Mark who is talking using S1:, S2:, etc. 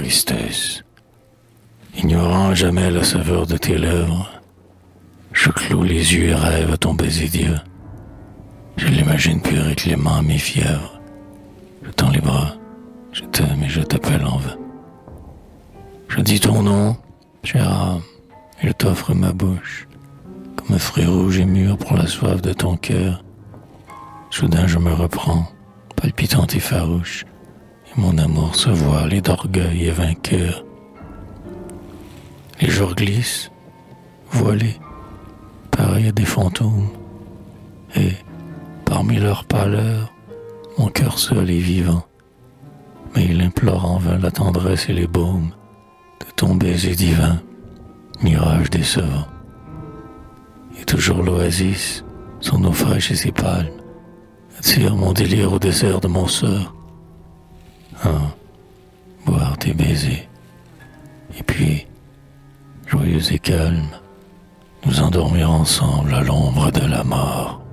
S1: tristesse. Ignorant à jamais la saveur de tes lèvres, je cloue les yeux et rêve à ton baiser divin. Je l'imagine pur et clément à mes fièvres. Je tends les bras, je t'aime et je t'appelle en vain. Je dis ton nom, chère âme, et je t'offre ma bouche, comme un fruit rouge et mûr pour la soif de ton cœur. Soudain je me reprends, palpitante et farouche, et mon amour se voile et d'orgueil et vainqueur. Les jours glissent, voilés, pareils à des fantômes, et, parmi leur pâleur, mon cœur seul est vivant, mais il implore en vain la tendresse et les baumes de ton baiser divin, mirage décevant. Et toujours l'oasis, son eau fraîche et ses palmes, attire mon délire au dessert de mon sort. Ah, boire tes baisers, et puis, joyeux et calme, nous endormir ensemble à l'ombre de la mort.